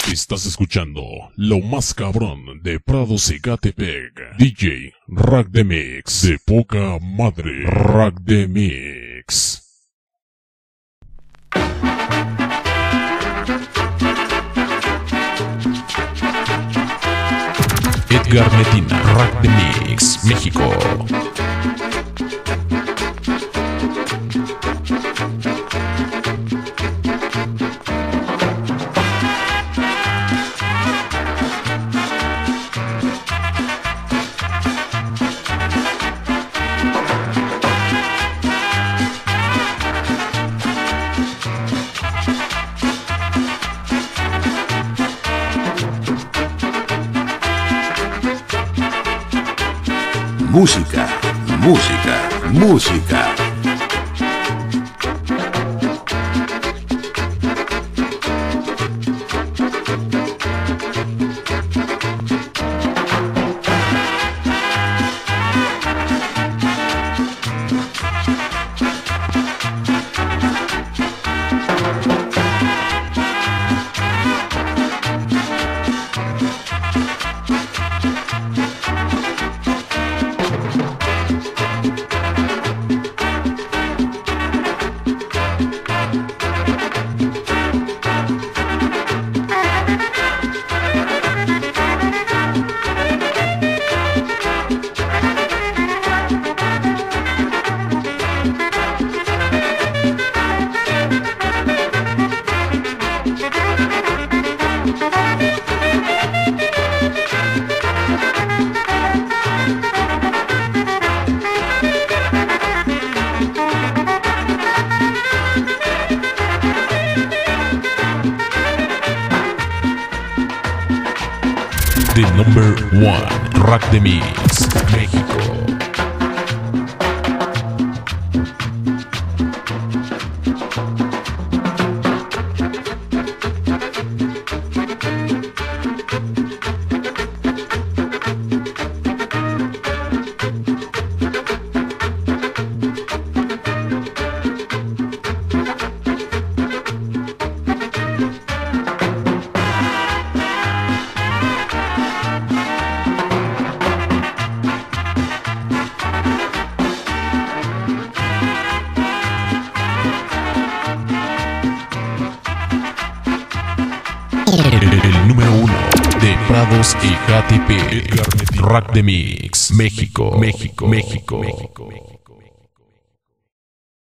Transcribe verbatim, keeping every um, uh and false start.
Estás escuchando lo más cabrón de Prados y Ecatepec. D J Rack de Mix, de poca madre. Rack de Mix. Edgar Medina, Rack de Mix, México. Música, música, música. The number one, Rack de Mix, México. El número uno de Prados y Ecatepec, Rack de Mix, México, México, México, México.